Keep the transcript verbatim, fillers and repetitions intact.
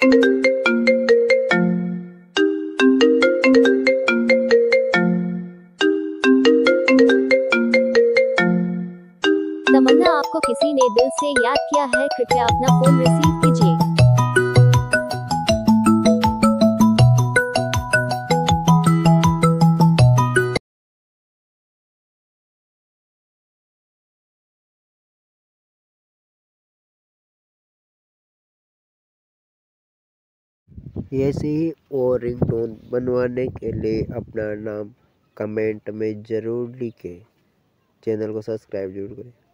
तमन्ना, आपको किसी ने दिल से याद किया है, कृपया अपना फोन रिसीव कीजिए। ऐसे ही और रिंगटोन बनवाने के लिए अपना नाम कमेंट में ज़रूर लिखें। चैनल को सब्सक्राइब जरूर करें।